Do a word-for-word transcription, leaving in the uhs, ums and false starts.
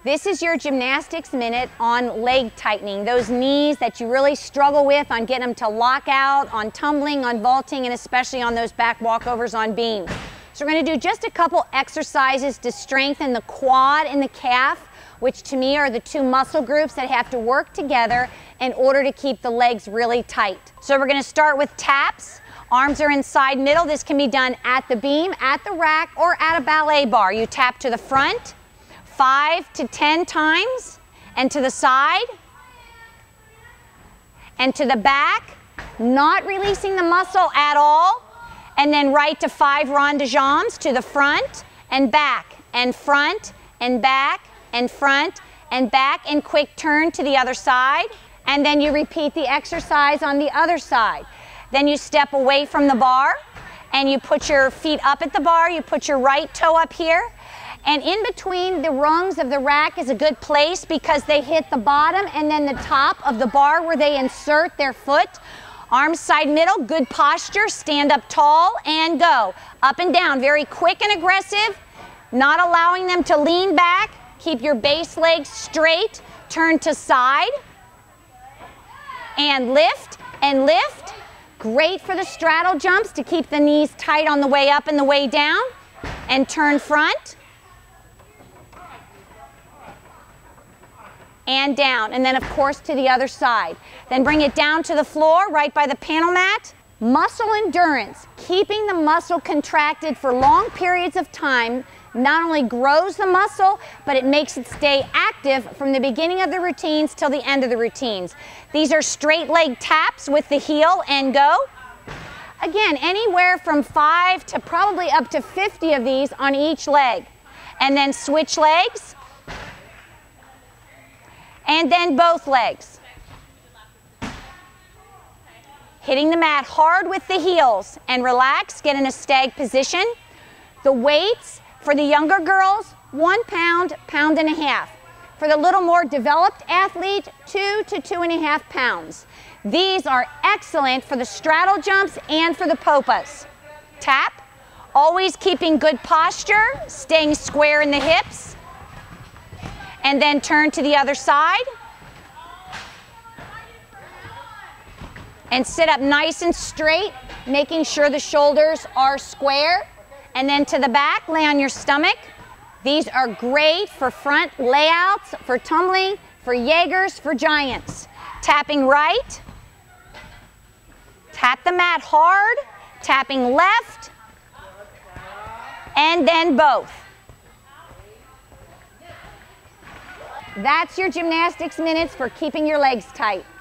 This is your gymnastics minute on leg tightening, those knees that you really struggle with on getting them to lock out, on tumbling, on vaulting, and especially on those back walkovers on beam. So we're going to do just a couple exercises to strengthen the quad and the calf, which to me are the two muscle groups that have to work together in order to keep the legs really tight. So we're going to start with taps. Arms are inside middle. This can be done at the beam, at the rack, or at a ballet bar. You tap to the front five to ten times, and to the side, and to the back, not releasing the muscle at all, and then right to five rond de jambes to the front and back, and front and back, and front and back, and quick turn to the other side, and then you repeat the exercise on the other side. Then you step away from the bar, and you put your feet up at the bar, you put your right toe up here, and in between the rungs of the rack is a good place because they hit the bottom and then the top of the bar where they insert their foot. Arms side middle, good posture, stand up tall and go. Up and down, very quick and aggressive, not allowing them to lean back. Keep your base legs straight, turn to side, and lift and lift. Great for the straddle jumps to keep the knees tight on the way up and the way down. And turn front. And down, and then of course to the other side. Then bring it down to the floor right by the panel mat. Muscle endurance, keeping the muscle contracted for long periods of time, not only grows the muscle, but it makes it stay active from the beginning of the routines till the end of the routines. These are straight leg taps with the heel and go. Again, anywhere from five to probably up to fifty of these on each leg. And then switch legs. And then both legs. Hitting the mat hard with the heels and relax, get in a stag position. The weights for the younger girls, one pound, pound and a half. For the little more developed athlete, two to two and a half pounds. These are excellent for the straddle jumps and for the popas. Tap, always keeping good posture, staying square in the hips. And then turn to the other side. And sit up nice and straight, making sure the shoulders are square. And then to the back, lay on your stomach. These are great for front layouts, for tumbling, for Jaegers, for giants. Tapping right. Tap the mat hard. Tapping left. And then both. That's your gymnastics minutes for keeping your legs tight.